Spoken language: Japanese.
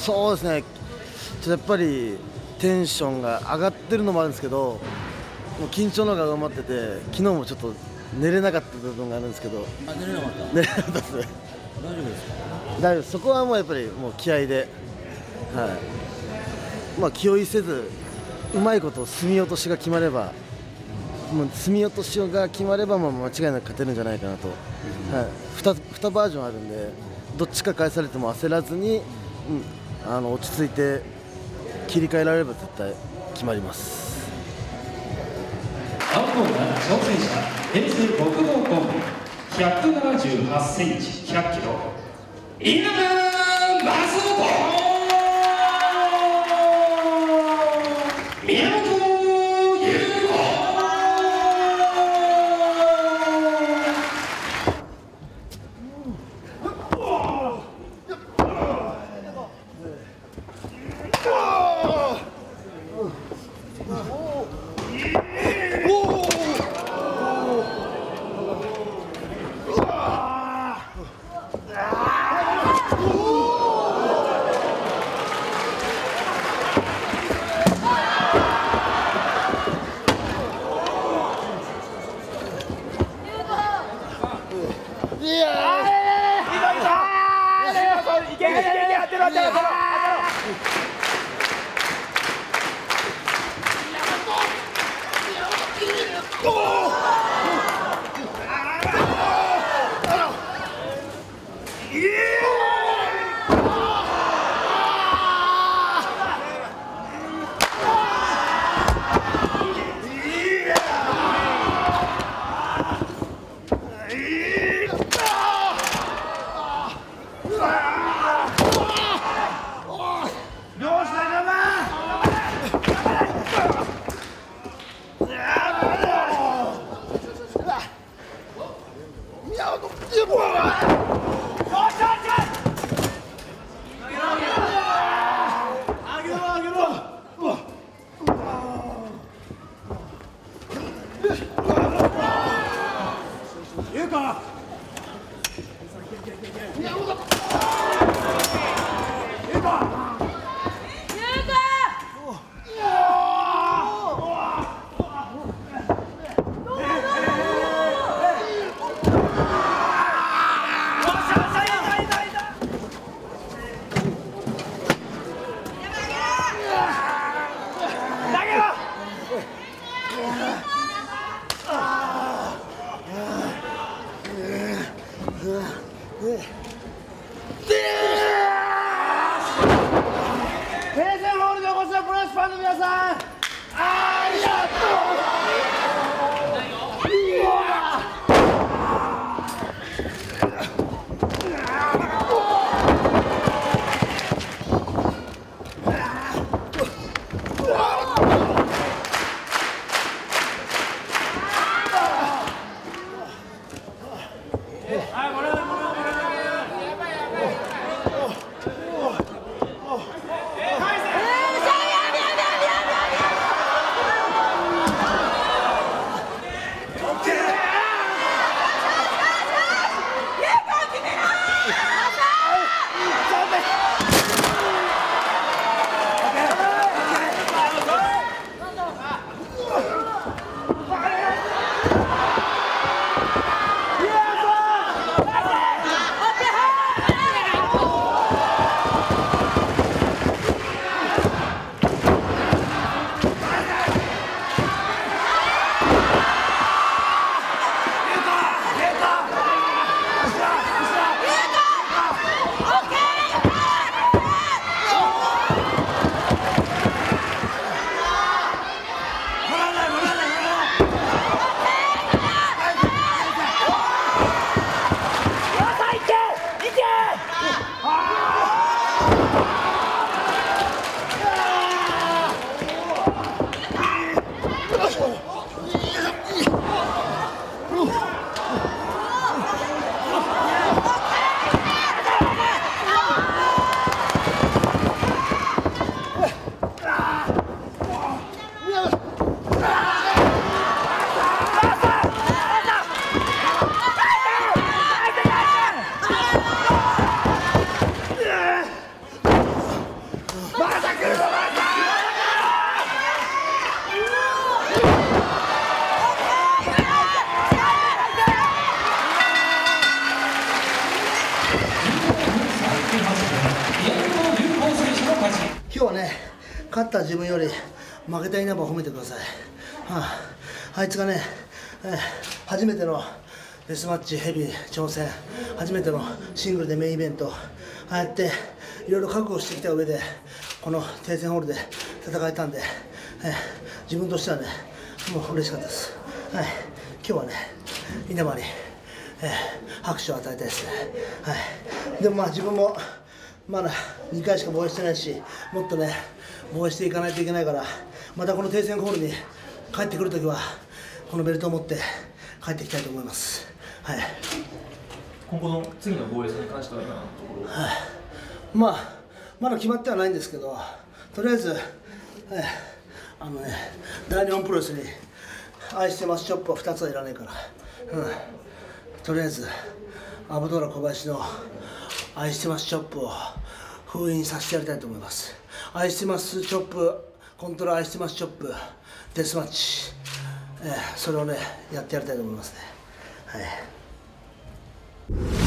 そうですね、やっぱりテンションが上がってるのもあるんですけど、もう緊張の方が上回ってて、昨日もちょっと寝れなかった部分があるんですけど、 寝れなかった。 寝れなかったですね。 大丈夫ですか？ 大丈夫です。そこはもうやっぱりもう気合で、はい、まあ気負いせず、うまいこと隅落としが決まれば、もう隅落としが決まれば、まあ間違いなく勝てるんじゃないかなと、はい、2バージョンあるんで、どっちか返されても焦らずに、落ち着いて切り替えられれば絶対決まります。 青コーナー挑戦者、平成国防コンビ178センチ100キロ、稲田松本宮本優子。 勝った自分より負けた稲葉を褒めてください。あいつがね、初めてのデスマッチヘビー挑戦、初めてのシングルでメインイベント、ああやっていろいろ覚悟してきた上でこの定戦ホールで戦えたんで、自分としてはねもう嬉しかったです。今日はね稲葉に、拍手を与えたいですね。でも自分もまだ2回しか防衛してないし、もっとね防衛していかないといけないから、またこの定戦ホールに帰ってくるときはこのベルトを持って帰っていきたいと思います。 今後の次の防衛戦に関しては今のところ、 まだ決まってはないんですけど、とりあえず、大日本プロレスに愛してますチョップは2つはいらないから、とりあえずアブドーラ小林の愛してますチョップを封印させてやりたいと思います。愛してますチョップコントロール愛してますチョップデスマッチ、それをねやってやりたいと思いますね。